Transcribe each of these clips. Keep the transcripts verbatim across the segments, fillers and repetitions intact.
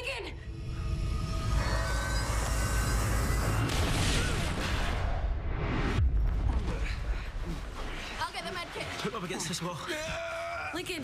Lincoln! I'll get the med kit. Put him up against this wall. Lincoln!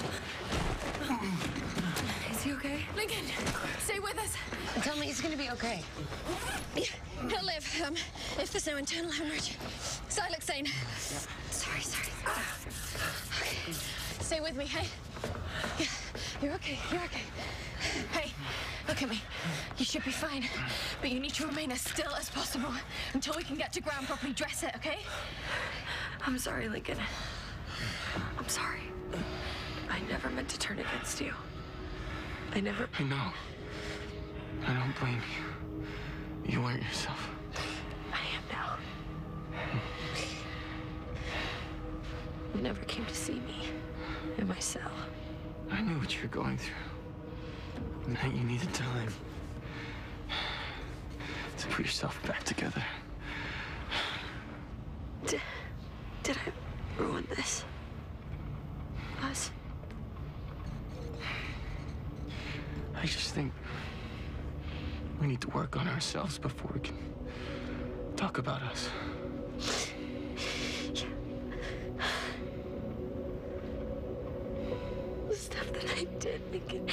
Is he okay? Lincoln, stay with us. Tell me he's gonna be okay. He'll live, um, if there's no internal hemorrhage. Siloxane. Sorry, sorry. Okay. Stay with me, hey? Yeah, you're okay, you're okay. Hey, look at me. You should be fine, but you need to remain as still as possible until we can get to ground properly. Dress it, okay? I'm sorry, Lincoln. I'm sorry. I never meant to turn against you. I never... I know. I don't blame you. You weren't yourself. I am now. You never came to see me in my cell. I knew what you were going through. And that you needed time to put yourself back together. Did, did I ruin this? Us? I just think we need to work on ourselves before we can talk about us. The stuff that I did, Lincoln.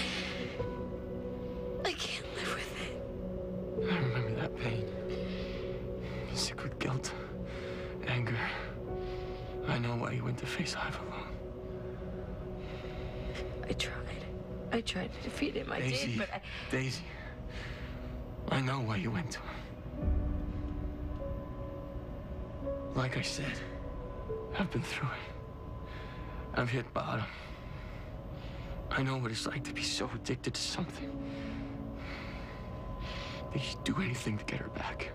I can't live with it. I remember that pain. Sick with guilt, anger. I know why you went to face Hive alone. I tried. I tried to defeat him. I Daisy, did, but I... Daisy, I know why you went to him. Like I said, I've been through it. I've hit bottom. I know what it's like to be so addicted to something that you'd do anything to get her back.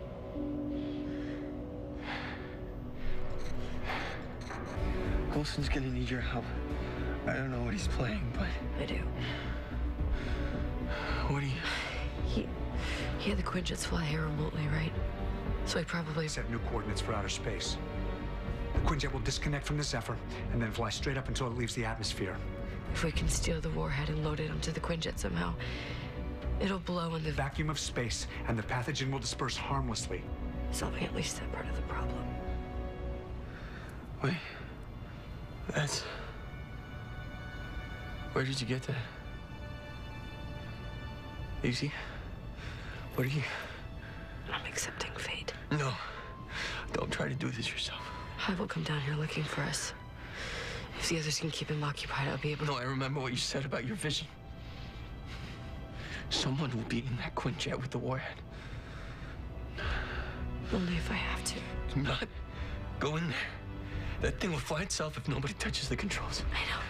Wilson's gonna need your help. I don't know what he's playing, but... I do. What do you... He... He had the Quinjets fly here remotely, right? So he probably... Set new coordinates for outer space. The Quinjet will disconnect from the Zephyr and then fly straight up until it leaves the atmosphere. If we can steal the warhead and load it onto the Quinjet somehow, it'll blow in the... Vacuum of space, and the pathogen will disperse harmlessly. Solving at least that part of the problem. Wait. That's... Where did you get that? Daisy? What are you... I'm accepting fate. No. Don't try to do this yourself. I will come down here looking for us. If the others can keep him occupied, I'll be able to... No, I remember what you said about your vision. Someone will be in that Quinjet with the warhead. Only if I have to. Do not go in there. That thing will fly itself if nobody touches the controls. I know.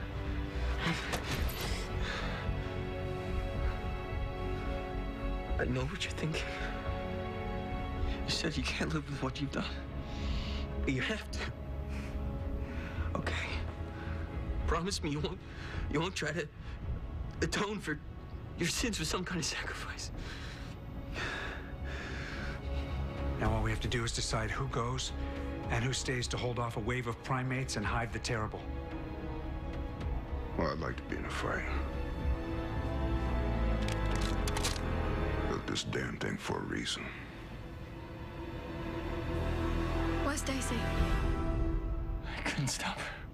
I know what you're thinking. You said you can't live with what you've done. But you have to. Okay? Promise me you won't you won't try to atone for your sins with some kind of sacrifice. Now all we have to do is decide who goes and who stays to hold off a wave of primates and Hive the Terrible. Well, I'd like to be in a fight. Built this damn thing for a reason. Where's Daisy? I couldn't stop her.